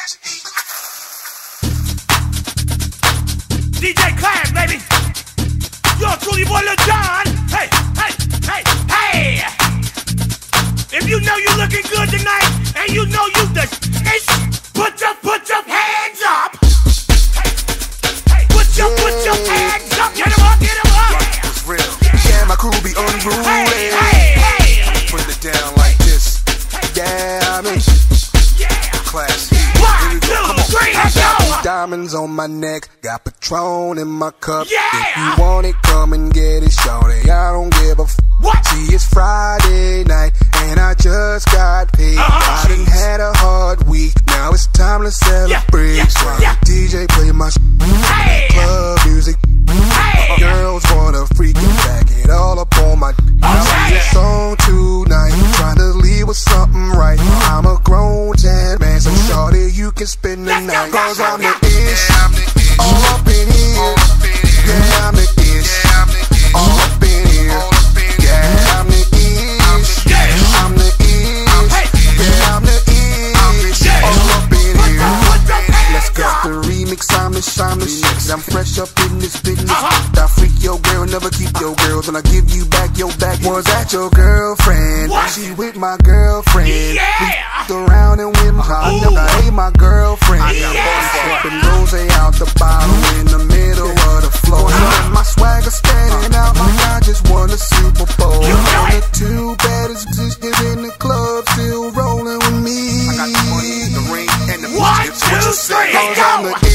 DJ Class, baby. You're truly boy Lil Jon. Hey, hey, hey, hey. If you know you looking good tonight, and you know you the put your hands up. Hey, hey, put your hands up. Get 'em up, get 'em up. Life was real. Yeah, my crew be unruly. Hey, hey, hey. Put it down like this. Yeah, I mean, Class. 1, 2, 3, let's go. Diamonds on my neck, got Patron in my cup. Yeah. If you want it, come and get it, shorty. I don't give a What? See, it's Friday night, and I just got paid. I done had a hard week, now it's time to celebrate. So DJ play my Hey. club music. Hey. Girls wanna freak and back it all up on my Now sing this song tonight, trying to leave with something right. I'm a grown tan man, so shorty, you can spend the night. Cause I'm the ish, all up in here. Yeah, I'm the ish, all up in here. Yeah, I'm the ish, I'm the ish. Yeah, I'm the ish, all up in here. Let's go. The remix, I'm the shameless. I'm fresh up in this business. I freak your girl, never keep your girls, and I give you back your back. Was that your girlfriend? She with my girlfriend. We around and with my I never hate my girlfriend. Sipping rose out the bottle in the middle of the floor. My swagger standing out like I just won a Super Bowl. And the two baddest bitches in the club still rolling with me. I got the money, the ring, and the 1, 2, 3, let's go.